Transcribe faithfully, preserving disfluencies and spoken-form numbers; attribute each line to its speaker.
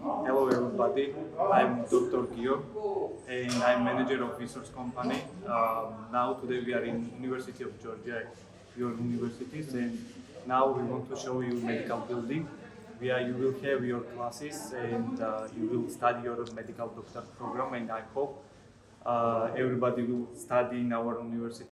Speaker 1: Hello everybody, I'm Doctor Gio and I'm manager of Vsource company. Um, now today we are in University of Georgia, your universities, and now we want to show you medical building where you will have your classes and uh, you will study your medical doctor program, and I hope uh, everybody will study in our university.